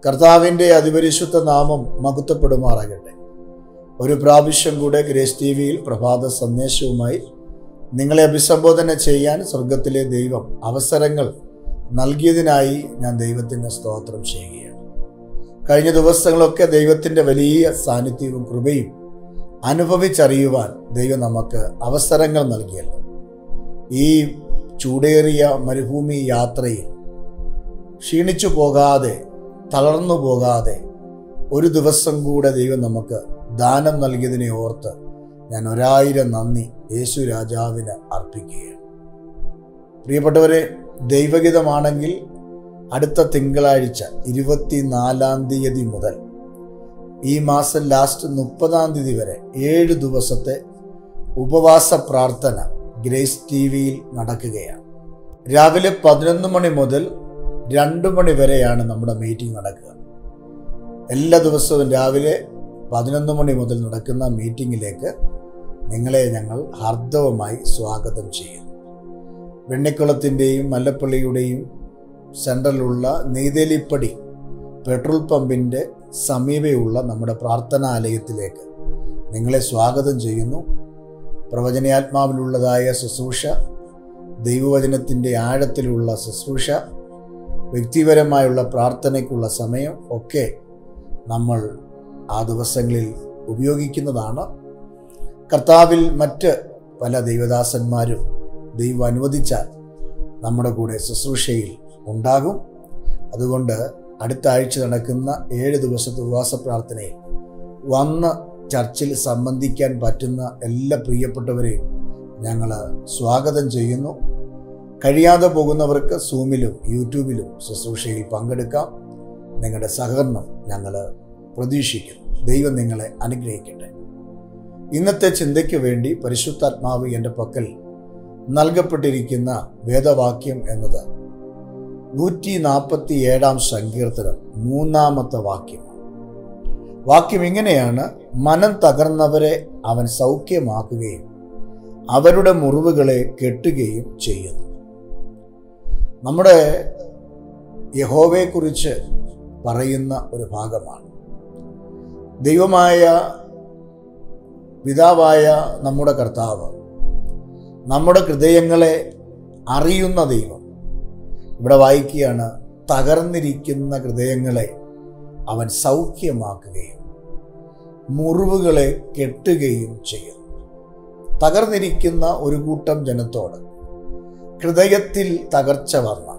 കർത്താവിൻ്റെ അതിപരിശുദ്ധ നാമം മഹത്വപ്പെടുമാറാകട്ടെ. ഒരു പ്രാവശ്യം കൂടെ ഗ്രേസ് ടിവിയിൽ പ്രഭാത സന്ദേശവുമായി നിങ്ങളെ അഭിസംബോധന ചെയ്യാൻ സ്വർഗത്തിലെ ദൈവം അവസരങ്ങൾ നൽകിയതിനായി ഞാൻ ദൈവത്തിന് സ്തോത്രം ചെയ്യുകയാണ്. കഴിഞ്ഞ ദിവസങ്ങളൊക്കെ ദൈവത്തിൻ്റെ വലിയ സാന്നിധ്യവും കൃപയും അനുഭവിച്ചറിയുവാൻ ദൈവം നമുക്ക് അവസരങ്ങൾ നൽകിയല്ലോ. ഈ ചൂടേറിയ മരുഭൂമി യാത്രയിൽ ക്ഷീണിച്ചു പോകാതെ, തളർന്നു പോകാതെ ഒരു ദിവസം കൂടെ ദൈവം നമുക്ക് ദാനം നൽകിയതിനെ ഓർത്ത് ഞാൻ 1000 നന്ദി യേശു രാജാവിന് അർപ്പിക്കുകയാണ്. പ്രിയപ്പെട്ടവരെ, ദൈവഗീതമാണെങ്കിൽ അടുത്ത തിങ്കളാഴ്ച 24-ാം തീയതി മുതൽ ഈ മാസം ലാസ്റ്റ് 30-ാം തീയതി വരെ 7 ദിവസത്തെ ഉപവാസ പ്രാർത്ഥന ഗ്രേസ് ടിവിയിൽ നടക്കുകയാണ്. രാവിലെ 11 മണി മുതൽ 2 മണി വരെയാണ് നമ്മുടെ മീറ്റിംഗ് നടക്കുക. എല്ലാ ദിവസവും രാവിലെ 11 മണി മുതൽ നടക്കുന്ന മീറ്റിങ്ങിലേക്ക് നിങ്ങളെ ഞങ്ങൾ ഹാർദവമായി സ്വാഗതം ചെയ്യുന്നു. വെണ്ണിക്കുളത്തിൻ്റെയും മല്ലപ്പള്ളിയുടെയും സെൻട്രലിലുള്ള നെയ്തേലിപ്പടി പെട്രോൾ പമ്പിൻ്റെ സമീപയുള്ള നമ്മുടെ പ്രാർത്ഥനാലയത്തിലേക്ക് നിങ്ങളെ സ്വാഗതം ചെയ്യുന്നു. പ്രവചനാത്മാവിലുള്ളതായ ശുശ്രൂഷ, ദൈവവചനത്തിൻ്റെ ആഴത്തിലുള്ള ശുശ്രൂഷ, വ്യക്തിപരമായുള്ള പ്രാർത്ഥനയ്ക്കുള്ള സമയം ഒക്കെ നമ്മൾ ആ ദിവസങ്ങളിൽ ഉപയോഗിക്കുന്നതാണ്. കർത്താവിൽ മറ്റ് പല ദൈവദാസന്മാരും ദൈവം അനുവദിച്ചാൽ നമ്മുടെ കൂടെ ശുശ്രൂഷയിൽ ഉണ്ടാകും. അതുകൊണ്ട് അടുത്ത ആഴ്ച നടക്കുന്ന 7 ദിവസത്തെ ഉപവാസ പ്രാർത്ഥനയിൽ വന്ന് ചർച്ചിൽ സംബന്ധിക്കാൻ പറ്റുന്ന എല്ലാ പ്രിയപ്പെട്ടവരെയും ഞങ്ങൾ സ്വാഗതം ചെയ്യുന്നു. കഴിയാതെ പോകുന്നവർക്ക് സൂമിലും യൂട്യൂബിലും ശുശ്രൂഷയിൽ പങ്കെടുക്കാം. നിങ്ങളുടെ സഹകരണം ഞങ്ങൾ പ്രതീക്ഷിക്കുന്നു. ദൈവം നിങ്ങളെ അനുഗ്രഹിക്കട്ടെ. ഇന്നത്തെ ചിന്തയ്ക്ക് വേണ്ടി പരിശുദ്ധാത്മാവ് എൻ്റെ പക്കൽ നൽകപ്പെട്ടിരിക്കുന്ന വേദവാക്യം എന്നത് 147-ാം സങ്കീർത്തനം 3-ാമത്തെ വാക്യം. വാക്യം ഇങ്ങനെയാണ്: മനം തകർന്നവരെ അവൻ സൗഖ്യമാക്കുകയും അവരുടെ മുറിവുകളെ കെട്ടുകയും ചെയ്യുന്നു. നമ്മുടെ യഹോവയെക്കുറിച്ച് പറയുന്ന ഒരു ഭാഗമാണ്. ദൈവമായ പിതാവായ നമ്മുടെ കർത്താവ്, നമ്മുടെ ഹൃദയങ്ങളെ അറിയുന്ന ദൈവം. ഇവിടെ വായിക്കുകയാണ്: തകർന്നിരിക്കുന്ന ഹൃദയങ്ങളെ അവൻ സൗഖ്യമാക്കുകയും മുറിവുകളെ കെട്ടുകയും ചെയ്യുന്നു. തകർന്നിരിക്കുന്ന ഒരു കൂട്ടം ജനത്തോട്, ഹൃദയത്തിൽ തകർച്ച വന്ന,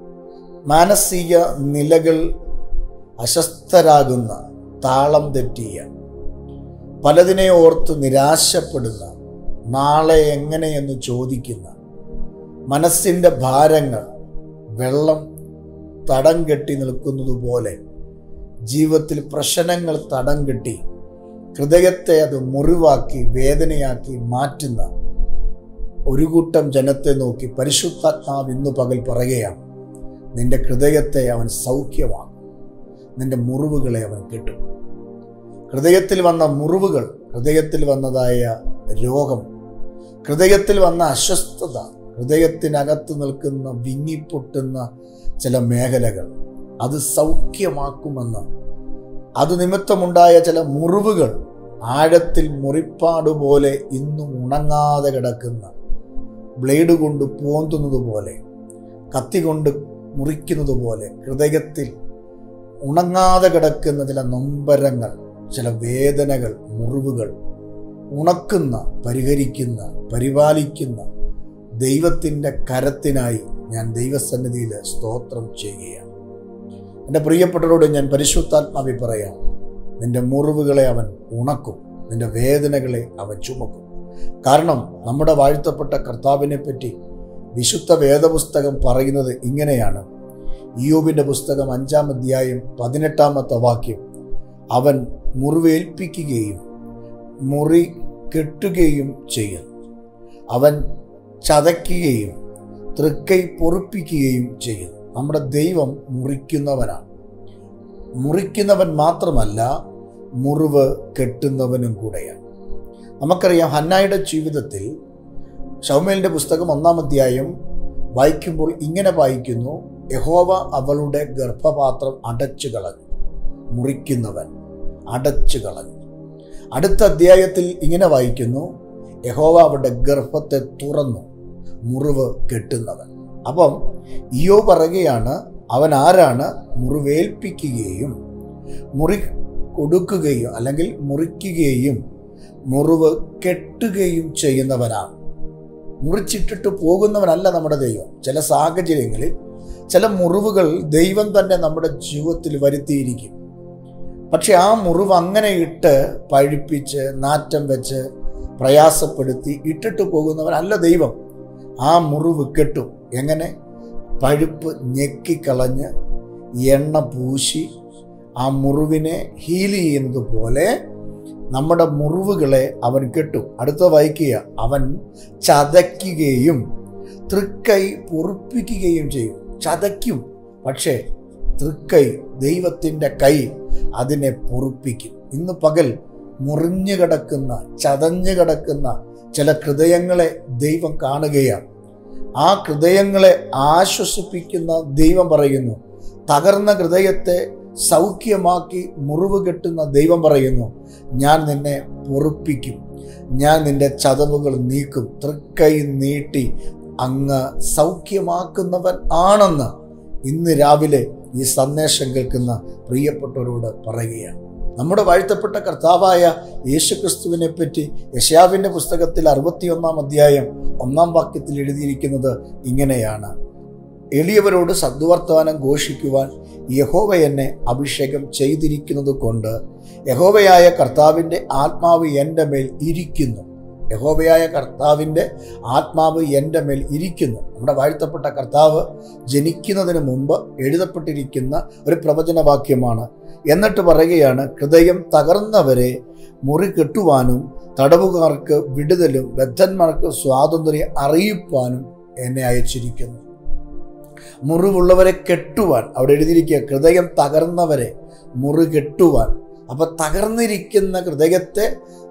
മാനസിക നിലകൾ അസ്വസ്ഥരാകുന്ന, താളം തെറ്റിയ, പലതിനെ ഓർത്ത് നിരാശപ്പെടുന്ന, നാളെ എങ്ങനെയെന്ന് ചോദിക്കുന്ന, മനസ്സിൻ്റെ ഭാരങ്ങൾ വെള്ളം തടം കെട്ടി നിൽക്കുന്നത് പോലെ ജീവിതത്തിൽ പ്രശ്നങ്ങൾ തടം കെട്ടി ഹൃദയത്തെ അത് മുറിവാക്കി വേദനയാക്കി മാറ്റുന്ന ഒരു കൂട്ടം ജനത്തെ നോക്കി പരിശുദ്ധാത്മാവ് ഇന്നു പകൽ പറയുകയാണ്: നിന്റെ ഹൃദയത്തെ അവൻ സൗഖ്യമാക്കും, നിന്റെ മുറിവുകളെ അവൻ കെട്ടും. ഹൃദയത്തിൽ വന്ന മുറിവുകൾ, ഹൃദയത്തിൽ വന്നതായ രോഗം, ഹൃദയത്തിൽ വന്ന അസ്വസ്ഥത, ഹൃദയത്തിനകത്ത് നിൽക്കുന്ന വിങ്ങിപ്പൊട്ടുന്ന ചില മേഖലകൾ അത് സൗഖ്യമാക്കുമെന്ന്, അത് നിമിത്തമുണ്ടായ ചില മുറിവുകൾ, ആഴത്തിൽ മുറിപ്പാടുപോലെ ഇന്നും ഉണങ്ങാതെ കിടക്കുന്ന, ബ്ലേഡ് കൊണ്ട് പോന്തുന്നത് പോലെ, കത്തി കൊണ്ട് മുറിക്കുന്നത് പോലെ ഹൃദയത്തിൽ ഉണങ്ങാതെ കിടക്കുന്ന ചില നൊമ്പരങ്ങൾ, ചില വേദനകൾ, മുറിവുകൾ ഉണക്കുന്ന, പരിഹരിക്കുന്ന, പരിപാലിക്കുന്ന ദൈവത്തിൻ്റെ കരത്തിനായി ഞാൻ ദൈവസന്നിധിയിൽ സ്തോത്രം ചെയ്യുകയാണ്. എൻ്റെ പ്രിയപ്പെട്ടവരോട് ഞാൻ പരിശുദ്ധാത്മാവിൽ പറയാം: നിന്റെ മുറിവുകളെ അവൻ ഉണക്കും, നിന്റെ വേദനകളെ അവൻ ചുമക്കും. കാരണം നമ്മുടെ വാഴ്ത്തപ്പെട്ട കർത്താവിനെ പറ്റി വിശുദ്ധ വേദപുസ്തകം പറയുന്നത് ഇങ്ങനെയാണ്. ഇയ്യോബിൻ്റെ പുസ്തകം 5-ാം അധ്യായം 18-ാമത്തെ വാക്യം: അവൻ മുറിവേൽപ്പിക്കുകയും മുറി കെട്ടുകയും ചെയ്യുന്നു. അവൻ ചതയ്ക്കുകയും തൃക്കൈ പൊറുപ്പിക്കുകയും ചെയ്യുന്നു. നമ്മുടെ ദൈവം മുറിക്കുന്നവനാണ്. മുറിക്കുന്നവൻ മാത്രമല്ല, മുറിവ് കെട്ടുന്നവനും കൂടെയാണ്. നമുക്കറിയാം, ഹന്നായുടെ ജീവിതത്തിൽ ശമൂവേലിൻ്റെ പുസ്തകം 1-ാം അധ്യായം വായിക്കുമ്പോൾ ഇങ്ങനെ വായിക്കുന്നു: യഹോവ അവളുടെ ഗർഭപാത്രം അടച്ചു കളഞ്ഞു, മുറിക്കുന്നവൻ അടച്ചു കളഞ്ഞു. അടുത്ത അധ്യായത്തിൽ ഇങ്ങനെ വായിക്കുന്നു, യഹോവ അവരുടെ ഗർഭത്തെ തുറന്നു, മുറിവ് കെട്ടുന്നവൻ. അപ്പം ഇയ്യോബ് പറയുകയാണ്, അവൻ ആരാണ്? മുറിവേൽപ്പിക്കുകയും മുറി കൊടുക്കുകയും അല്ലെങ്കിൽ മുറിക്കുകയും മുറിവ് കെട്ടുകയും ചെയ്യുന്നവനാണ്. മുറിച്ചിട്ടിട്ട് പോകുന്നവനല്ല നമ്മുടെ ദൈവം. ചില സാഹചര്യങ്ങളിൽ ചില മുറിവുകൾ ദൈവം തന്നെ നമ്മുടെ ജീവിതത്തിൽ വരുത്തിയിരിക്കും. പക്ഷെ ആ മുറിവ് അങ്ങനെ ഇട്ട് പഴുപ്പിച്ച് നാറ്റം വെച്ച് പ്രയാസപ്പെടുത്തി ഇട്ടിട്ട് പോകുന്നവനല്ല ദൈവം. ആ മുറിവ് കെട്ടും. എങ്ങനെ? പഴുപ്പ് ഞെക്കിക്കളഞ്ഞ് എണ്ണ പൂശി ആ മുറിവിനെ ഹീൽ ചെയ്യുന്നത് പോലെ നമ്മുടെ മുറിവുകളെ അവൻ കെട്ടും. അടുത്ത വായിക്കുക, അവൻ ചതയ്ക്കുകയും തൃക്കൈ പൊറുപ്പിക്കുകയും ചെയ്യും. ചതയ്ക്കും, പക്ഷേ തൃക്കൈ, ദൈവത്തിൻ്റെ കൈ അതിനെ പൊറുപ്പിക്കും. ഇന്ന് പകൽ മുറിഞ്ഞു കിടക്കുന്ന, ചതഞ്ഞു കിടക്കുന്ന ചില ഹൃദയങ്ങളെ ദൈവം കാണുകയാണ്. ആ ഹൃദയങ്ങളെ ആശ്വസിപ്പിക്കുന്ന ദൈവം പറയുന്നു. തകർന്ന ഹൃദയത്തെ സൗഖ്യമാക്കി മുറിവ് കെട്ടുന്ന ദൈവം പറയുന്നു, ഞാൻ നിന്നെ പൊറുപ്പിക്കും, ഞാൻ നിന്റെ ചതവുകൾ നീക്കും, തൃക്കൈ നീട്ടി അങ്ങ് സൗഖ്യമാക്കുന്നവൻ ആണെന്ന് ഇന്ന് രാവിലെ ഈ സന്ദേശം കേൾക്കുന്ന പ്രിയപ്പെട്ടവരോട് പറയുകയാണ്. നമ്മുടെ വാഴ്ത്തപ്പെട്ട കർത്താവായ യേശുക്രിസ്തുവിനെ പറ്റി യെശയ്യാവിൻ്റെ പുസ്തകത്തിൽ 61-ാം അധ്യായം 1-ാം വാക്യത്തിൽ എഴുതിയിരിക്കുന്നത് ഇങ്ങനെയാണ്, എളിയവരോട് സദ്വർത്തമാനം ഘോഷിക്കുവാൻ യഹോവ എന്നെ അഭിഷേകം ചെയ്തിരിക്കുന്നത് കൊണ്ട് യഹോവയായ കർത്താവിൻ്റെ ആത്മാവ് എൻ്റെ മേൽ ഇരിക്കുന്നു. യഹോവയായ കർത്താവിൻ്റെ ആത്മാവ് എൻ്റെ മേൽ ഇരിക്കുന്നു. നമ്മുടെ വാഴ്ത്തപ്പെട്ട കർത്താവ് ജനിക്കുന്നതിന് മുമ്പ് എഴുതപ്പെട്ടിരിക്കുന്ന ഒരു പ്രവചനവാക്യമാണ്. എന്നിട്ട് പറയുകയാണ്, ഹൃദയം തകർന്നവരെ മുറി കെട്ടുവാനും തടവുകാർക്ക് വിടുതലും ബദ്ധന്മാർക്ക് സ്വാതന്ത്ര്യം അറിയിപ്പാനും എന്നെ അയച്ചിരിക്കുന്നു. മുറിവുള്ളവരെ കെട്ടുവാൻ അവിടെ എഴുതിയിരിക്കുക, ഹൃദയം തകർന്നവരെ മുറി കെട്ടുവാൻ. അപ്പൊ തകർന്നിരിക്കുന്ന ഹൃദയത്തെ,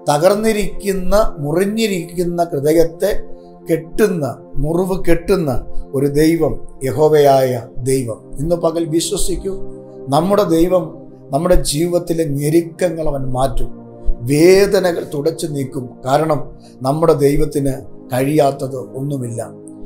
മുറിഞ്ഞിരിക്കുന്ന ഹൃദയത്തെ കെട്ടുന്ന, മുറിവ് കെട്ടുന്ന ഒരു ദൈവം യഹോവയായ ദൈവം. ഇന്ന് പകൽ വിശ്വസിക്കൂ, നമ്മുടെ ദൈവം നമ്മുടെ ജീവിതത്തിലെ ഞെരുക്കങ്ങൾ അവൻ മാറ്റും, വേദനകൾ തുടച്ചു നീക്കും. കാരണം നമ്മുടെ ദൈവത്തിന് കഴിയാത്തത് ഒന്നുമില്ല.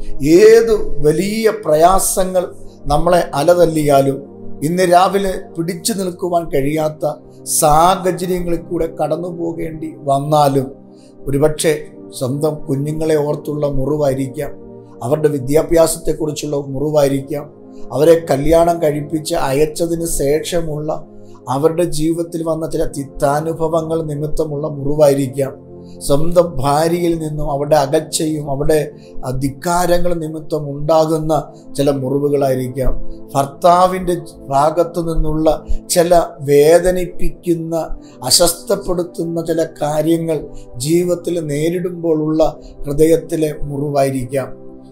ഏത് വലിയ പ്രയാസങ്ങൾ നമ്മളെ അലതല്ലിയാലും ഇന്ന് രാവിലെ പിടിച്ചു നിൽക്കുവാൻ കഴിയാത്ത സാഹചര്യങ്ങളിൽ കൂടെ കടന്നു പോകേണ്ടി വന്നാലും, ഒരുപക്ഷെ സ്വന്തം കുഞ്ഞുങ്ങളെ ഓർത്തുള്ള മുറിവായിരിക്കാം, അവരുടെ വിദ്യാഭ്യാസത്തെക്കുറിച്ചുള്ള മുറിവായിരിക്കാം, അവരെ കല്യാണം കഴിപ്പിച്ച് അയച്ചതിന് ശേഷമുള്ള അവരുടെ ജീവിതത്തിൽ വന്ന ചില തിക്താനുഭവങ്ങൾ നിമിത്തമുള്ള മുറിവായിരിക്കാം, സ്വന്തം ഭാര്യയിൽ നിന്നും അവരുടെ അകൽച്ചയും അവരുടെ ധിക്കാരങ്ങൾ നിമിത്തം ഉണ്ടാകുന്ന ചില മുറിവുകളായിരിക്കാം, ഭർത്താവിൻ്റെ ഭാഗത്തു നിന്നുള്ള ചില വേദനിപ്പിക്കുന്ന, അസ്വസ്ഥപ്പെടുത്തുന്ന ചില കാര്യങ്ങൾ ജീവിതത്തിൽ നേരിടുമ്പോഴുള്ള ഹൃദയത്തിലെ മുറിവായിരിക്കാം.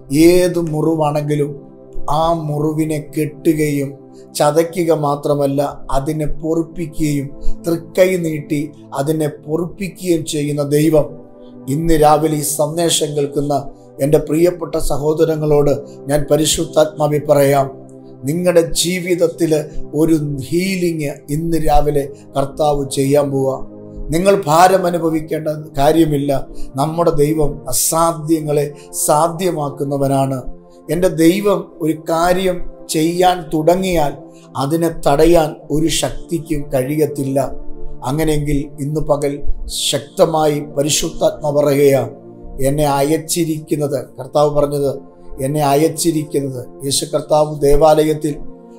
ഏത് മുറിവാണെങ്കിലും ആ മുറിവിനെ കെട്ടുകയും ചതയ്ക്കുക മാത്രമല്ല, അതിനെ പൊറുപ്പിക്കുകയും തൃക്കൈ നീട്ടി അതിനെ പൊറുപ്പിക്കുകയും ചെയ്യുന്ന ദൈവം ഇന്ന് രാവിലെ ഈ സന്ദേശം കേൾക്കുന്ന എൻ്റെ പ്രിയപ്പെട്ട സഹോദരങ്ങളോട് ഞാൻ പരിശുദ്ധാത്മാവിൽ പറയാം, നിങ്ങളുടെ ജീവിതത്തിൽ ഒരു ഹീലിംഗ് ഇന്ന് രാവിലെ കർത്താവ് ചെയ്യാൻ പോവുക. നിങ്ങൾ ഭാരം അനുഭവിക്കേണ്ട കാര്യമില്ല. നമ്മുടെ ദൈവം അസാധ്യങ്ങളെ സാധ്യമാക്കുന്നവനാണ്. എൻ്റെ ദൈവം ഒരു കാര്യം ചെയ്യാൻ തുടങ്ങിയാൽ അതിനെ തടയാൻ ഒരു ശക്തിക്കും കഴിയത്തില്ല. അങ്ങനെയെങ്കിൽ ഇന്ന് പകൽ ശക്തമായി പരിശുദ്ധാത്മ പറയുകയാണ്, എന്നെ അയച്ചിരിക്കുന്നത്, കർത്താവ് പറഞ്ഞത് എന്നെ അയച്ചിരിക്കുന്നത്. യേശു കർത്താവ് ദേവാലയത്തിൽ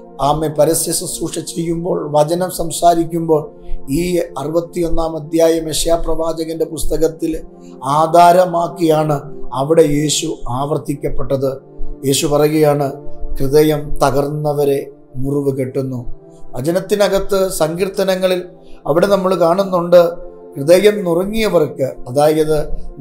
പരസ്യ ശുശ്രൂഷ ചെയ്യുമ്പോൾ, വചനം സംസാരിക്കുമ്പോൾ ഈ 61-ാം അധ്യായം യെശയ്യാ പ്രവാചകന്റെ പുസ്തകത്തിൽ ആധാരമാക്കിയാണ് അവിടെ യേശു ആവർത്തിക്കപ്പെട്ടത്. യേശു പറയുകയാണ്, ഹൃദയം തകർന്നവരെ മുറിവ് കെട്ടുന്നു. വചനത്തിനകത്ത് സങ്കീർത്തനങ്ങളിൽ അവിടെ നമ്മൾ കാണുന്നുണ്ട്, ഹൃദയം നുറുങ്ങിയവർക്ക്, അതായത്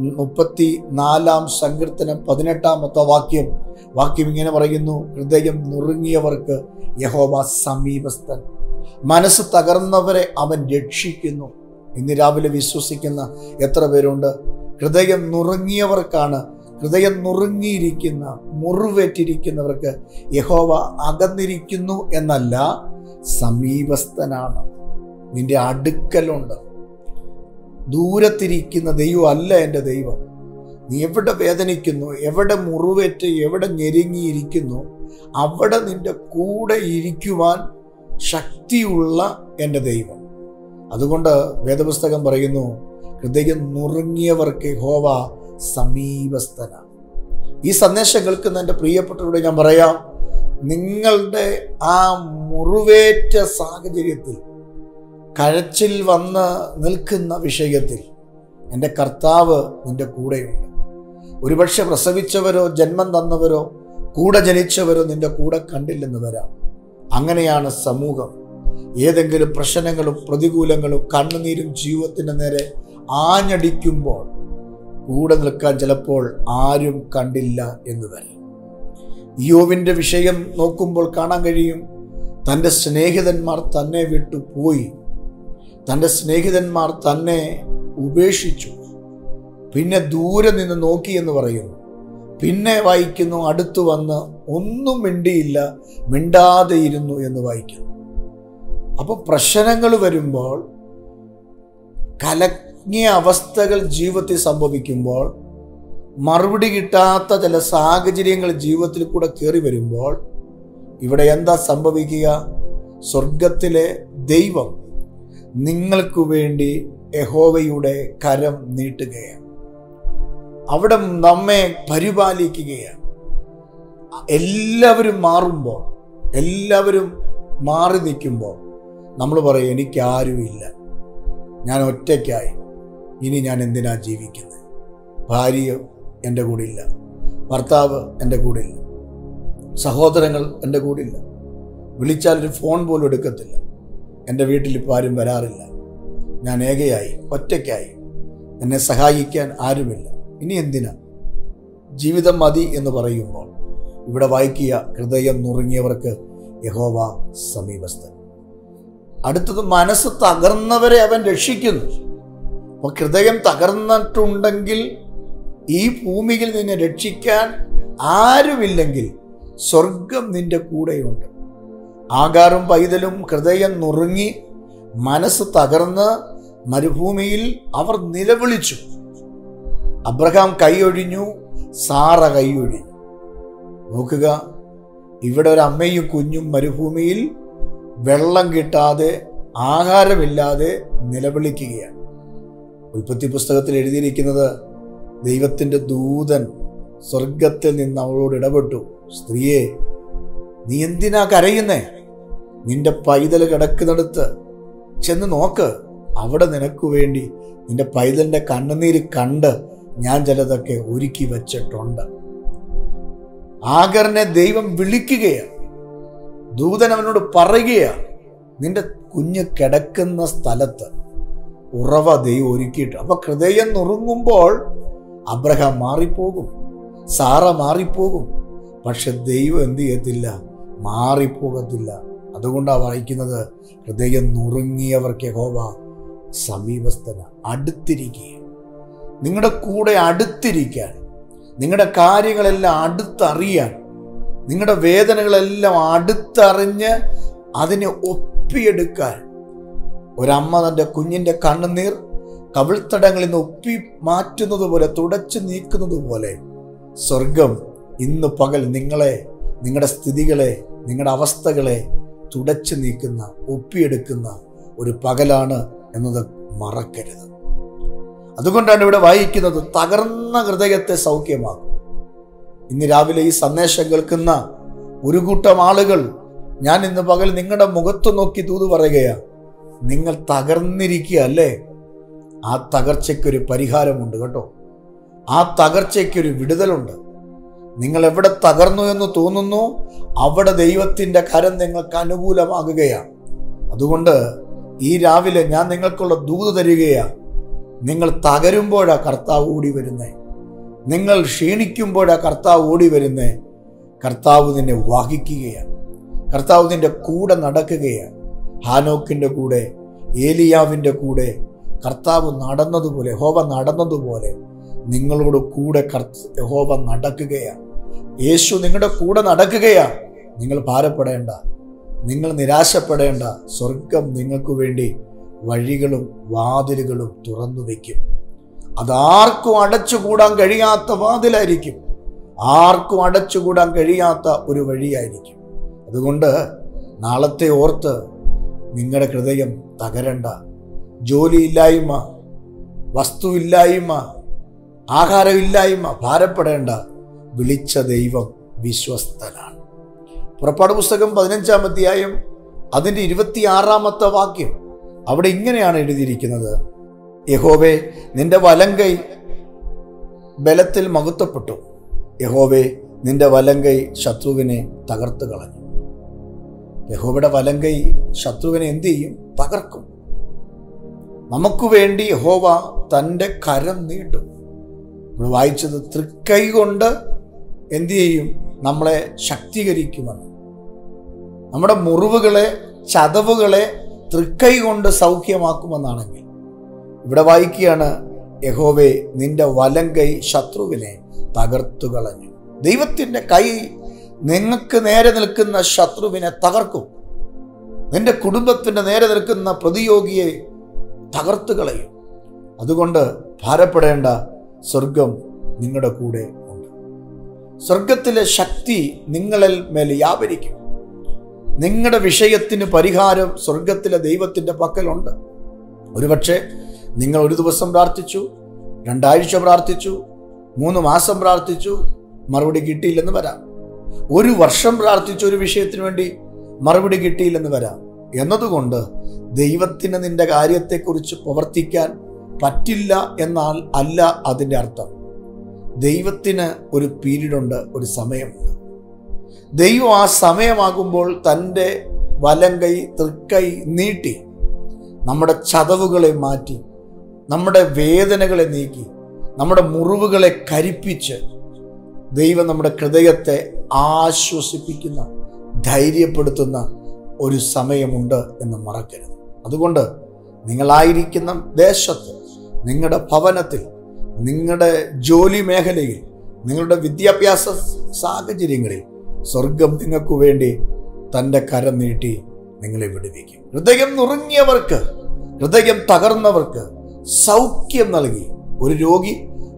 34-ാം സങ്കീർത്തനം 18-ാമത്തെ വാക്യം ഇങ്ങനെ പറയുന്നു, ഹൃദയം നുറുങ്ങിയവർക്ക് യഹോവ സമീപസ്ഥൻ, മനസ്സ് തകർന്നവരെ അവൻ രക്ഷിക്കുന്നു. ഇന്ന് രാവിലെ വിശ്വസിക്കുന്ന എത്ര പേരുണ്ട്? ഹൃദയം നുറുങ്ങിയവർക്കാണ്, ഹൃദയം നുറുങ്ങിയിരിക്കുന്ന, മുറിവേറ്റിരിക്കുന്നവർക്ക് യഹോവ അകന്നിരിക്കുന്നു എന്നല്ല, സമീപസ്ഥനാണ്. നിന്റെ അടുക്കലുണ്ട്. ദൂരത്തിരിക്കുന്ന ദൈവം അല്ല എൻ്റെ ദൈവം. നീ എവിടെ വേദനിക്കുന്നു, എവിടെ മുറിവേറ്റ്, എവിടെ ഞെരുങ്ങിയിരിക്കുന്നു, അവിടെ നിന്റെ കൂടെ ഇരിക്കുവാൻ ശക്തിയുള്ള എൻ്റെ ദൈവം. അതുകൊണ്ട് വേദപുസ്തകം പറയുന്നു, ഹൃദയം നുറുങ്ങിയവർക്ക് യഹോവ സമീപസ്ഥനാണ്. ഈ സന്ദേശം കേൾക്കുന്ന എൻ്റെ പ്രിയപ്പെട്ടവരോട് ഞാൻ പറയാം, നിങ്ങളുടെ ആ മുറിവേറ്റ സാഹചര്യത്തിൽ, കരച്ചിൽ വന്ന് നിൽക്കുന്ന വിഷയത്തിൽ എൻ്റെ കർത്താവ് നിന്റെ കൂടെയുണ്ട്. ഒരുപക്ഷെ പ്രസവിച്ചവരോ ജന്മം തന്നവരോ കൂടെ ജനിച്ചവരോ നിന്റെ കൂടെ കണ്ടില്ലെന്ന് വരാം. അങ്ങനെയാണ് സമൂഹം. ഏതെങ്കിലും പ്രശ്നങ്ങളും പ്രതികൂലങ്ങളും കണ്ണുനീരും ജീവിതത്തിൻ്റെ നേരെ ആഞ്ഞടിക്കുമ്പോൾ കൂടെ നിൽക്കാൻ ചിലപ്പോൾ ആരും കണ്ടില്ല എന്ന് വരാം. ഇയ്യോബിൻ്റെ വിഷയം നോക്കുമ്പോൾ കാണാൻ കഴിയും, തൻ്റെ സ്നേഹിതന്മാർ തന്നെ വിട്ടുപോയി, തൻ്റെ സ്നേഹിതന്മാർ തന്നെ ഉപേക്ഷിച്ചു, പിന്നെ ദൂരെ നിന്ന് നോക്കി എന്ന് പറയുന്നു. പിന്നെ വായിക്കുന്നു, അടുത്തു വന്ന് ഒന്നും മിണ്ടിയില്ല, മിണ്ടാതെ ഇരുന്നു എന്ന് വായിക്കുന്നു. അപ്പോൾ പ്രശ്നങ്ങൾ വരുമ്പോൾ, കലങ്ങിയ അവസ്ഥകൾ ജീവിതത്തിൽ സംഭവിക്കുമ്പോൾ, മറുപടി കിട്ടാത്ത ചില സാഹചര്യങ്ങൾ ജീവിതത്തിൽ കൂടെ കയറി വരുമ്പോൾ ഇവിടെ എന്താ സംഭവിക്കുക? സ്വർഗത്തിലെ ദൈവം നിങ്ങൾക്ക് വേണ്ടി യഹോവയുടെ കരം നീട്ടുകയാണ്. അവിടെ നമ്മെ പരിപാലിക്കുകയാണ്. എല്ലാവരും മാറുമ്പോൾ, എല്ലാവരും മാറി നിൽക്കുമ്പോൾ നമ്മൾ പറയും, എനിക്കാരുമില്ല, ഞാൻ ഒറ്റയ്ക്കായി, ഇനി ഞാൻ എന്തിനാ ജീവിക്കുന്നത്? ഭാര്യ എൻ്റെ കൂടെ ഇല്ല, ഭർത്താവ് എൻ്റെ കൂടെ ഇല്ല, സഹോദരങ്ങൾ എൻ്റെ കൂടെ ഇല്ല, വിളിച്ചാലൊരു ഫോൺ പോലും എടുക്കത്തില്ല, എൻ്റെ വീട്ടിൽ ഇപ്പോൾ ആരും വരാറില്ല, ഞാൻ ഏകയായി, ഒറ്റയ്ക്കായി, എന്നെ സഹായിക്കാൻ ആരുമില്ല, ഇനി എന്തിനാ? ജീവിതം മതി എന്ന് പറയുമ്പോൾ ഇവിടെ വായിക്കുക, ഹൃദയം നുറുങ്ങിയവർക്ക് യഹോവ സമീപസ്ഥൻ. അടുത്തത്, മനസ്സ് തകർന്നവരെ അവൻ രക്ഷിക്കുന്നു. അപ്പോൾ ഹൃദയം തകർന്നിട്ടുണ്ടെങ്കിൽ, ഈ ഭൂമിയിൽ നിന്നെ രക്ഷിക്കാൻ ആരുമില്ലെങ്കിൽ സ്വർഗം നിന്റെ കൂടെയുണ്ട്. ആഗാറും പൈതലും ഹൃദയം നുറുങ്ങി മനസ്സ് തകർന്ന് മരുഭൂമിയിൽ അവർ നിലവിളിച്ചു. അബ്രഹാം കൈയൊഴിഞ്ഞു, സാറ കൈയൊഴിഞ്ഞു. നോക്കുക, ഇവിടെ ഒരു അമ്മയും കുഞ്ഞും മരുഭൂമിയിൽ വെള്ളം കിട്ടാതെ, ആഹാരമില്ലാതെ നിലവിളിക്കുകയാണ്. ഉൽപ്പത്തി പുസ്തകത്തിൽ എഴുതിയിരിക്കുന്നത്, ദൈവത്തിൻ്റെ ദൂതൻ സ്വർഗത്തിൽ നിന്ന് അവളോട് ഇടപെട്ടു, സ്ത്രീയെ, നീ എന്തിനാ കരയുന്നേ? നിന്റെ പൈതൽ കിടക്കുന്നിടത്ത് ചെന്ന് നോക്ക്, അവിടെ നിനക്ക് വേണ്ടി നിന്റെ പൈതലിൻ്റെ കണ്ണുനീര് കണ്ട് ഞാൻ ചിലതൊക്കെ ഒരുക്കി വച്ചിട്ടുണ്ട്. ആഗറിനെ ദൈവം വിളിക്കുകയാണ്. ദൂതൻ അവനോട് പറയുകയാണ്, നിന്റെ കുഞ്ഞ് കിടക്കുന്ന സ്ഥലത്ത് ഉറവ ദൈവം ഒരുക്കിയിട്ട്. അപ്പൊ ഹൃദയം നുറുങ്ങുമ്പോൾ അബ്രഹാം മാറിപ്പോകും, സാറ മാറിപ്പോകും, പക്ഷെ ദൈവം എന്ത് ചെയ്യത്തില്ല? മാറിപ്പോകത്തില്ല. അതുകൊണ്ടാണ് വായിക്കുന്നത്, ഹൃദയം നുറുങ്ങിയവർക്ക് യഹോവ സമീപസ്ഥന, അടുത്തിരിക്കുക. നിങ്ങളുടെ കൂടെ അടുത്തിരിക്കാൻ, നിങ്ങളുടെ കാര്യങ്ങളെല്ലാം അടുത്തറിയാൻ, നിങ്ങളുടെ വേദനകളെല്ലാം അടുത്തറിഞ്ഞ് അതിനെ ഒപ്പിയെടുക്കാൻ. ഒരമ്മ തൻ്റെ കുഞ്ഞിൻ്റെ കണ്ണുനീർ കവിൾത്തടങ്ങളിൽ നിന്ന് ഒപ്പി മാറ്റുന്നത് പോലെ, തുടച്ചു നീക്കുന്നത് പോലെ, സ്വർഗം ഇന്ന് പകൽ നിങ്ങളെ, നിങ്ങളുടെ സ്ഥിതികളെ, നിങ്ങളുടെ അവസ്ഥകളെ തുടച്ചു നീക്കുന്ന, ഒപ്പിയെടുക്കുന്ന ഒരു പകലാണ് എന്നത് മറക്കരുത്. അതുകൊണ്ടാണ് ഇവിടെ വായിക്കുന്നത്, തകർന്ന ഹൃദയത്തെ സൗഖ്യമാക്കും. ഇന്ന് രാവിലെ ഈ സന്ദേശം കേൾക്കുന്ന ഒരു കൂട്ടം ആളുകൾ, ഞാൻ ഇന്ന് പകൽ നിങ്ങളുടെ മുഖത്ത് നോക്കി തൂത് പറയുകയാണ്, നിങ്ങൾ തകർന്നിരിക്കുക അല്ലേ? ആ തകർച്ചയ്ക്കൊരു പരിഹാരമുണ്ട് കേട്ടോ. ആ തകർച്ചയ്ക്കൊരു വിടുതലുണ്ട്. നിങ്ങൾ എവിടെ തകർന്നു എന്ന് തോന്നുന്നു, അവിടെ ദൈവത്തിൻ്റെ കരം നിങ്ങൾക്ക് അനുകൂലമാകുകയാണ്. അതുകൊണ്ട് ഈ രാവിലെ ഞാൻ നിങ്ങൾക്കുള്ള ദൂത് തരികയാണ്. നിങ്ങൾ തകരുമ്പോഴാ കർത്താവ് ഓടി വരുന്നേ, നിങ്ങൾ ക്ഷീണിക്കുമ്പോഴാ കർത്താവ് ഓടി വരുന്നേ. കർത്താവ് നിന്നെ വഹിക്കുകയാണ്, കർത്താവ് നിന്റെ കൂടെ നടക്കുകയാണ്. ഹാനോക്കിൻ്റെ കൂടെ, ഏലിയാവിൻ്റെ കൂടെ കർത്താവ് നടന്നതുപോലെ, യഹോവ നടന്നതുപോലെ നിങ്ങളോട് കൂടെ യഹോവ നടക്കുകയാണ്. യേശു നിങ്ങളുടെ കൂടെ നടക്കുകയാണ്. നിങ്ങൾ ഭാരപ്പെടേണ്ട, നിങ്ങൾ നിരാശപ്പെടേണ്ട. സ്വർഗം നിങ്ങൾക്ക് വേണ്ടി വഴികളും വാതിലുകളും തുറന്നു വയ്ക്കും. അതാർക്കും അടച്ചുകൂടാൻ കഴിയാത്ത വാതിലായിരിക്കും, ആർക്കും അടച്ചുകൂടാൻ കഴിയാത്ത ഒരു വഴിയായിരിക്കും. അതുകൊണ്ട് നാളത്തെ ഓർത്ത് നിങ്ങളുടെ ഹൃദയം തകരണ്ട. ജോലിയില്ലായ്മ, വസ്തുവില്ലായ്മ, ആഹാരമില്ലായ്മ ഭാരപ്പെടേണ്ട. വിളിച്ച ദൈവം വിശ്വസ്തനാണ്. പുറപ്പാട് പുസ്തകം 15-ാം അധ്യായം അതിൻ്റെ 26-ാമത്തെ വാക്യം, അവിടെ ഇങ്ങനെയാണ് എഴുതിയിരിക്കുന്നത്: യഹോവേ, നിന്റെ വലങ്കൈ ബലത്തിൽ മഹത്വപ്പെട്ടു. യഹോവേ, നിന്റെ വലങ്കൈ ശത്രുവിനെ തകർത്ത് കളഞ്ഞു. യഹോവയുടെ വലങ്കൈ ശത്രുവിനെ എന്ത് ചെയ്യും? തകർക്കും. നമുക്ക് വേണ്ടി യഹോവ തൻ്റെ കരം നീട്ടും. നമ്മൾ വായിച്ചത് തൃക്കൈ കൊണ്ട് എന്തു ചെയ്യും? നമ്മളെ ശക്തീകരിക്കുമെന്ന്. നമ്മുടെ മുറിവുകളെ, ചതവുകളെ തൃക്കൈ കൊണ്ട് സൗഖ്യമാക്കുമെന്നാണെങ്കിൽ ഇവിടെ വായിക്കുകയാണ്, യഹോവേ, നിന്റെ വലങ്കൈ ശത്രുവിനെ തകർത്തു കളഞ്ഞു. ദൈവത്തിൻ്റെ കൈ നിങ്ങൾക്ക് നേരെ നിൽക്കുന്ന ശത്രുവിനെ തകർക്കും. നിന്റെ കുടുംബത്തിൻ്റെ നേരെ നിൽക്കുന്ന പ്രതിയോഗിയെ തകർത്തു കളയും. അതുകൊണ്ട് ഭാരപ്പെടേണ്ട, സ്വർഗം നിങ്ങളുടെ കൂടെ ഉണ്ട്. സ്വർഗത്തിലെ ശക്തി നിങ്ങളിൽ മേൽ വ്യാപരിക്കും. നിങ്ങളുടെ വിഷയത്തിന് പരിഹാരം സ്വർഗത്തിലെ ദൈവത്തിൻ്റെ പക്കലുണ്ട്. ഒരുപക്ഷെ നിങ്ങൾ ഒരു ദിവസം പ്രാർത്ഥിച്ചു, 2 ആഴ്ച പ്രാർത്ഥിച്ചു, 3 മാസം പ്രാർത്ഥിച്ചു, മറുപടി കിട്ടിയില്ലെന്ന് വരാം. 1 വർഷം പ്രാർത്ഥിച്ചു, ഒരു വിഷയത്തിന് വേണ്ടി മറുപടി കിട്ടിയില്ലെന്ന് വരാം. എന്നതുകൊണ്ട് ദൈവത്തിന് നിന്റെ കാര്യത്തെക്കുറിച്ച് പ്രവർത്തിക്കാൻ പറ്റില്ല എന്നാൽ അല്ല അതിൻ്റെ അർത്ഥം. ദൈവത്തിന് ഒരു പീരീഡുണ്ട്, ഒരു സമയമുണ്ട്. ദൈവം ആ സമയമാകുമ്പോൾ തൻ്റെ വലങ്കൈ, തൃക്കൈ നീട്ടി നമ്മുടെ ചതവുകളെ മാറ്റി, നമ്മുടെ വേദനകളെ നീക്കി, നമ്മുടെ മുറിവുകളെ കരിപ്പിച്ച് ദൈവം നമ്മുടെ ഹൃദയത്തെ ആശ്വസിപ്പിക്കുന്ന, ധൈര്യപ്പെടുത്തുന്ന ഒരു സമയമുണ്ട് എന്ന് മറക്കരുത്. അതുകൊണ്ട് നിങ്ങളായിരിക്കുന്ന ദേശത്ത്, നിങ്ങളുടെ ഭവനത്തിൽ, നിങ്ങളുടെ ജോലി മേഖലയിൽ, നിങ്ങളുടെ വിദ്യാഭ്യാസ സാഹചര്യങ്ങളിൽ സ്വർഗം നിങ്ങൾക്ക് വേണ്ടി തൻ്റെ കരം നീട്ടി നിങ്ങളെ വിടുവിക്കും. ഹൃദയം നുറുങ്ങിയവർക്ക്, ഹൃദയം തകർന്നവർക്ക് സൗഖ്യം നൽകി. ഒരു രോഗി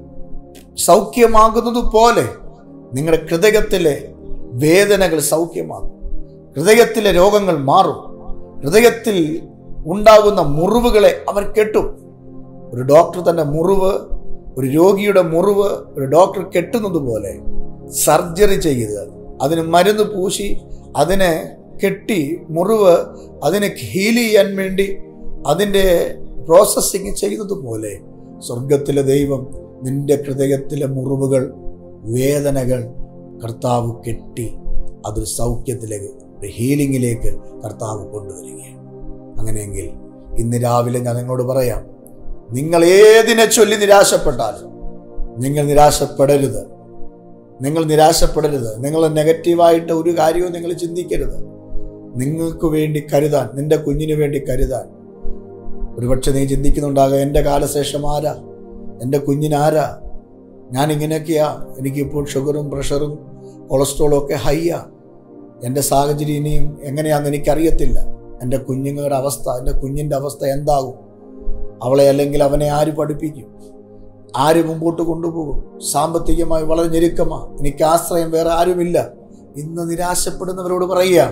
സൗഖ്യമാകുന്നത് പോലെ നിങ്ങളുടെ ഹൃദയത്തിലെ വേദനകൾ സൗഖ്യമാകും. ഹൃദയത്തിലെ രോഗങ്ങൾ മാറും. ഹൃദയത്തിൽ ഉണ്ടാകുന്ന മുറിവുകളെ അവൻ കെട്ടും. ഒരു ഡോക്ടർ തൻ്റെ മുറിവ്, ഒരു രോഗിയുടെ മുറിവ് ഒരു ഡോക്ടർ കെട്ടുന്നത് പോലെ സർജറി ചെയ്ത് അതിന് മരുന്ന് പൂശി അതിനെ കെട്ടി, മുറിവ് അതിനെ ഹീൽ ചെയ്യാൻ വേണ്ടി അതിൻ്റെ പ്രോസസ്സിങ് ചെയ്യുന്നത് പോലെ സ്വർഗത്തിലെ ദൈവം നിന്റെ ഹൃദയത്തിലെ മുറിവുകൾ, വേദനകൾ കർത്താവ് കെട്ടി അതൊരു സൗഖ്യത്തിലേക്ക്, ഒരു ഹീലിങ്ങിലേക്ക് കർത്താവ് കൊണ്ടുവരികയാണ്. അങ്ങനെയെങ്കിൽ ഇന്ന് രാവിലെ ഞാൻ നിങ്ങളോട് പറയാം, നിങ്ങൾ ഏതിനെ ചൊല്ലി നിരാശപ്പെട്ടാലും നിങ്ങൾ നിരാശപ്പെടരുത്. നിങ്ങൾ നിരാശപ്പെടരുത്. നിങ്ങൾ നെഗറ്റീവായിട്ട് ഒരു കാര്യവും നിങ്ങൾ ചിന്തിക്കരുത്. നിങ്ങൾക്ക് വേണ്ടി കരുതാൻ, നിന്റെ കുഞ്ഞിന് വേണ്ടി കരുതാൻ. ഒരുപക്ഷെ നീ ചിന്തിക്കുന്നുണ്ടാകുക, എൻ്റെ കാലശേഷം ആരാ, എൻ്റെ കുഞ്ഞിനാരാ, ഞാനിങ്ങനെയൊക്കെയാ, എനിക്കിപ്പോൾ ഷുഗറും പ്രഷറും കൊളസ്ട്രോളും ഒക്കെ ഹൈയാ, എൻ്റെ സാഹചര്യം ഇനിയും എങ്ങനെയാണെന്ന് എനിക്കറിയത്തില്ല, എൻ്റെ കുഞ്ഞുങ്ങളുടെ അവസ്ഥ, എൻ്റെ കുഞ്ഞിൻ്റെ അവസ്ഥ എന്താകും, അവളെ അല്ലെങ്കിൽ അവനെ ആര് പഠിപ്പിക്കും, ആര് മുമ്പോട്ട് കൊണ്ടുപോകും, സാമ്പത്തികമായി വളരെ ഞെരുക്കമാണ്, എനിക്ക് ആശ്രയം വേറെ ആരുമില്ല. ഇന്ന് നിരാശപ്പെടുന്നവരോട് പറയുക,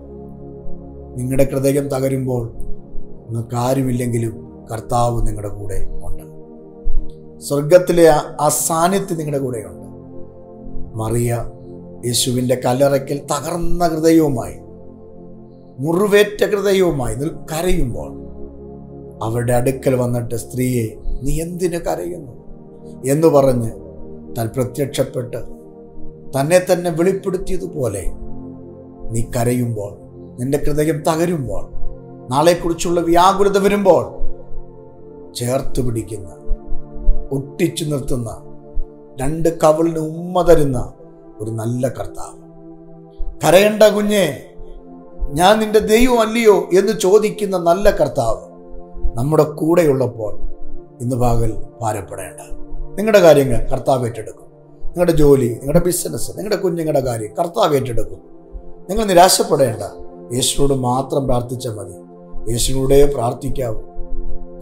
നിങ്ങളുടെ ഹൃദയം തകരുമ്പോൾ നിങ്ങൾക്ക് ആരുമില്ലെങ്കിലും കർത്താവ് നിങ്ങളുടെ കൂടെ ഉണ്ട്. സ്വർഗത്തിലെ ആ സാന്നിധ്യം നിങ്ങളുടെ കൂടെയുണ്ട്. മറിയ യേശുവിൻ്റെ കല്ലറയ്ക്കൽ തകർന്ന ഹൃദയവുമായി, മുറിവേറ്റ ഹൃദയവുമായി കരയുമ്പോൾ അവരുടെ അടുക്കൽ വന്നിട്ട്, സ്ത്രീയെ നീ എന്തിനു കരയുന്നു എന്ന് പറഞ്ഞ് താൻ പ്രത്യക്ഷപ്പെട്ട് തന്നെ തന്നെ വെളിപ്പെടുത്തിയതുപോലെ നീ കരയുമ്പോൾ, നിന്റെ ഹൃദയം തകരുമ്പോൾ, നാളെക്കുറിച്ചുള്ള വ്യാകുലത വരുമ്പോൾ ചേർത്ത് പിടിക്കുന്ന, ഒട്ടിച്ചു നിർത്തുന്ന, 2 കവിളിന് ഉമ്മ തരുന്ന ഒരു നല്ല കർത്താവ്. കരയണ്ട കുഞ്ഞെ, ഞാൻ നിന്റെ ദൈവം അല്ലയോ എന്ന് ചോദിക്കുന്ന നല്ല കർത്താവ് നമ്മുടെ കൂടെയുള്ളപ്പോൾ ഇന്ന് പകൽ ഭാരപ്പെടേണ്ട. നിങ്ങളുടെ കാര്യങ്ങൾ കർത്താവ് ഏറ്റെടുക്കും. നിങ്ങളുടെ ജോലി, നിങ്ങളുടെ ബിസിനസ്, നിങ്ങളുടെ കുഞ്ഞുങ്ങളുടെ കാര്യം കർത്താവ് ഏറ്റെടുക്കും. നിങ്ങൾ നിരാശപ്പെടേണ്ട. യേശുവിനോട് മാത്രം പ്രാർത്ഥിച്ചാൽ മതി. യേശുവിനോടേ പ്രാർത്ഥിക്കാവൂ.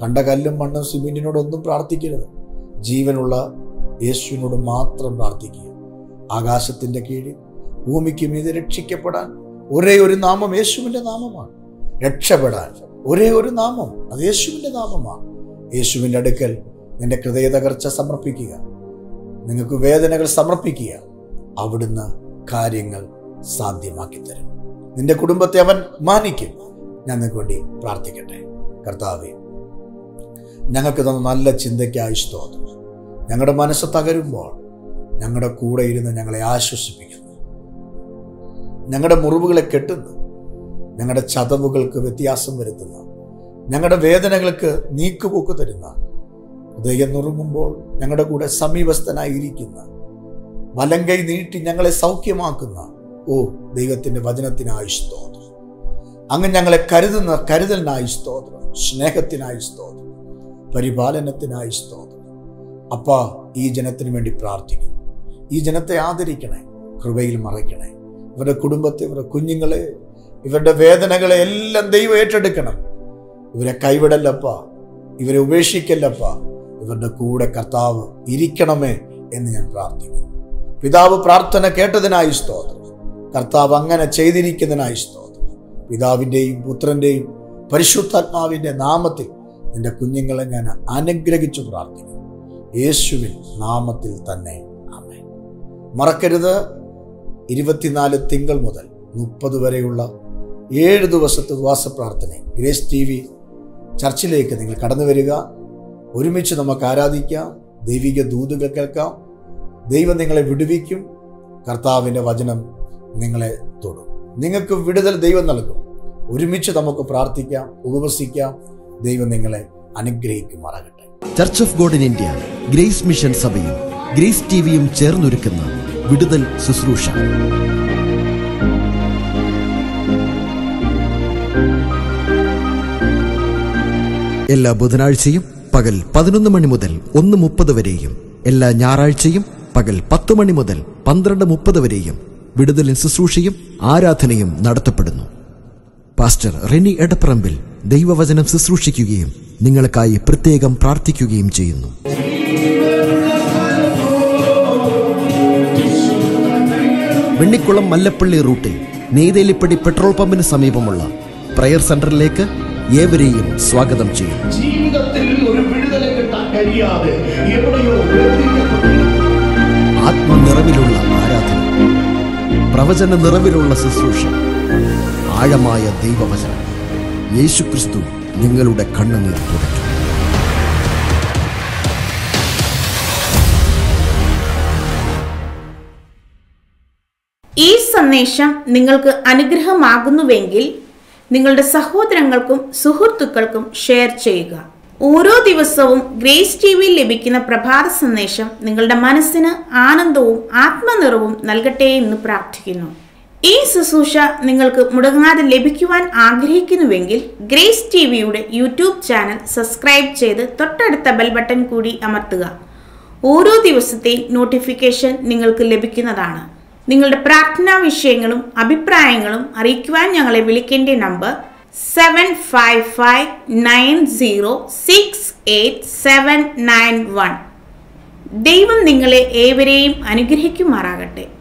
കണ്ട കല്ലും മണ്ണും സിമെന്റിനോടൊന്നും പ്രാർത്ഥിക്കരുത്. ജീവനുള്ള യേശുവിനോട് മാത്രം പ്രാർത്ഥിക്കുക. ആകാശത്തിൻ്റെ കീഴിൽ ഭൂമിക്ക് മീതെ രക്ഷിക്കപ്പെടാൻ ഒരേ ഒരു നാമം യേശുവിൻ്റെ നാമമാണ്. രക്ഷപ്പെടാൻ ഒരേ ഒരു നാമം, അത് യേശുവിൻ്റെ നാമമാണ്. യേശുവിൻ്റെ അടുക്കൽ നിന്റെ ഹൃദയ തകർച്ച സമർപ്പിക്കുക, നിങ്ങൾക്ക് വേദനകൾ സമർപ്പിക്കുക. അവിടുന്ന് കാര്യങ്ങൾ സാധ്യമാക്കി തരും. നിന്റെ കുടുംബത്തെ അവൻ മാനിക്കും. ഞാൻ നിങ്ങൾക്ക് വേണ്ടി പ്രാർത്ഥിക്കട്ടെ. കർത്താവേ, ഞങ്ങൾക്ക് തന്ന നല്ല ചിന്തയ്ക്കായി സ്തോത്രം. ഞങ്ങളുടെ മനസ്സ് തകരുമ്പോൾ ഞങ്ങളുടെ കൂടെ ഇരുന്ന് ഞങ്ങളെ ആശ്വസിപ്പിക്കുന്നു, ഞങ്ങളുടെ മുറിവുകളെ കെട്ടുന്നു, ഞങ്ങളുടെ ചതവുകൾക്ക് വ്യത്യാസം വരുത്തുന്ന, ഞങ്ങളുടെ വേദനകൾക്ക് നീക്കുപോക്ക് തരുന്ന, ഹൃദയം നുറുങ്ങുമ്പോൾ ഞങ്ങളുടെ കൂടെ സമീപസ്ഥനായിരിക്കുന്ന, വലങ്കൈ നീട്ടി ഞങ്ങളെ സൗഖ്യമാക്കുന്ന ദൈവത്തിൻ്റെ വചനത്തിനായി സ്തോത്രം. അങ്ങ് ഞങ്ങളെ കരുതുന്ന കരുതലിനായി സ്തോത്രം, സ്നേഹത്തിനായി സ്തോത്രം, പരിപാലനത്തിനായി സ്തോത്രം. അപ്പാ, ഈ ജനത്തിന് വേണ്ടി പ്രാർത്ഥിക്കുന്നു. ഈ ജനത്തെ ആദരിക്കണേ, കൃപയിൽ മറയ്ക്കണേ. ഇവരുടെ കുടുംബത്തെ, ഇവരുടെ കുഞ്ഞുങ്ങളെ, ഇവരുടെ വേദനകളെ എല്ലാം ദൈവം ഏറ്റെടുക്കണം. ഇവരെ കൈവിടല്ലപ്പ, ഇവരെ ഉപേക്ഷിക്കല്ലപ്പ. ഇവരുടെ കൂടെ കർത്താവ് ഇരിക്കണമേ എന്ന് ഞാൻ പ്രാർത്ഥിക്കുന്നു. പിതാവ് പ്രാർത്ഥന കേട്ടതിനായി സ്തോത്രം. കർത്താവ് അങ്ങനെ ചെയ്തിരിക്കുന്നതിനായി സ്തോത്രം. പിതാവിൻ്റെയും പുത്രൻ്റെയും പരിശുദ്ധാത്മാവിൻ്റെ നാമത്തിൽ നിന്റെ കുഞ്ഞുങ്ങളെ ഞാൻ അനുഗ്രഹിച്ചു പ്രാർത്ഥിക്കുന്നു. യേശുവിൻ നാമത്തിൽ തന്നെ ആമേൻ. മറക്കരുത്, 24 തിങ്കൾ മുതൽ 30 വരെയുള്ള 7 ദിവസത്തെ ഉപവാസ പ്രാർത്ഥന ഗ്രേസ് TV ചർച്ചിലേക്ക് നിങ്ങൾ കടന്നു വരിക. ഒരുമിച്ച് നമുക്ക് ആരാധിക്കാം, ദൈവിക ദൂതുകൾ കേൾക്കാം. ദൈവം നിങ്ങളെ വിടുവിക്കും. കർത്താവിൻ്റെ വചനം നിങ്ങളെ തൊടും. നിങ്ങൾക്ക് വിടുതൽ ദൈവം നൽകും. ഒരുമിച്ച് നമുക്ക് പ്രാർത്ഥിക്കാം, ഉപവസിക്കാം. ദൈവം നിങ്ങളെ അനുഗ്രഹിക്കുമാറാകട്ടെ. Church of God in India, grace mission സഭയും ഗ്രേസ് ടിവിയും ചേർന്നൊരുക്കുന്ന വിടുതൽ ശുശ്രൂഷ. എല്ലാ ബുധനാഴ്ചയും പകൽ 11 മണി മുതൽ 1:30 വരെയും എല്ലാ ഞായറാഴ്ചയും പകൽ 10 മണി മുതൽ 12:30 വരെയും വിടുതലിൻ ശുശ്രൂഷയും ആരാധനയും നടത്തപ്പെടുന്നു. പാസ്റ്റർ റെനി എടപ്പറമ്പിൽ ദൈവവചനം ശുശ്രൂഷിക്കുകയും നിങ്ങൾക്കായി പ്രത്യേകം പ്രാർത്ഥിക്കുകയും ചെയ്യുന്നു. വെണ്ണിക്കുളം മല്ലപ്പള്ളി റൂട്ടിൽ നെയ്തേലിപ്പടി പെട്രോൾ പമ്പിന് സമീപമുള്ള പ്രയർ സെന്ററിലേക്ക് ഏവരെയും സ്വാഗതം ചെയ്യുന്നു. ജീവിതത്തിൽ ഒരു വിടുതൽ കിട്ടാൻ കഴിയാതെ ആത്മനിറവിലുള്ള ആരാധന, പ്രവചന നിറവിലുള്ള ശുശ്രൂഷ, ആഴമായ ദൈവവചനം. യേശുക്രിസ്തു നിങ്ങളുടെ കണ്ണുനീർ തുടയ്ക്കും. ഈ സന്ദേശം നിങ്ങൾക്ക് അനുഗ്രഹമാകുന്നുവെങ്കിൽ നിങ്ങളുടെ സഹോദരങ്ങൾക്കും സുഹൃത്തുക്കൾക്കും ഷെയർ ചെയ്യുക. ഓരോ ദിവസവും ഗ്രേസ് ടിവിയിൽ ലഭിക്കുന്ന പ്രഭാത സന്ദേശം നിങ്ങളുടെ മനസ്സിന് ആനന്ദവും ആത്മനിറവും നൽകട്ടെ എന്ന് പ്രാർത്ഥിക്കുന്നു. ഈ ശുശ്രൂഷ നിങ്ങൾക്ക് മുടങ്ങാതെ ലഭിക്കുവാൻ ആഗ്രഹിക്കുന്നുവെങ്കിൽ ഗ്രേസ് ടിവിയുടെ യൂട്യൂബ് ചാനൽ സബ്സ്ക്രൈബ് ചെയ്ത് തൊട്ടടുത്ത ബെൽ ബട്ടൺ കൂടി അമർത്തുക. ഓരോ ദിവസത്തെയും നോട്ടിഫിക്കേഷൻ നിങ്ങൾക്ക് ലഭിക്കുന്നതാണ്. നിങ്ങളുടെ പ്രാർത്ഥനാ വിഷയങ്ങളും അഭിപ്രായങ്ങളും അറിയിക്കുവാൻ ഞങ്ങളെ വിളിക്കേണ്ട നമ്പർ 7559068791. ദൈവം നിങ്ങളെ ഏവരെയും അനുഗ്രഹിക്കുമാറാകട്ടെ.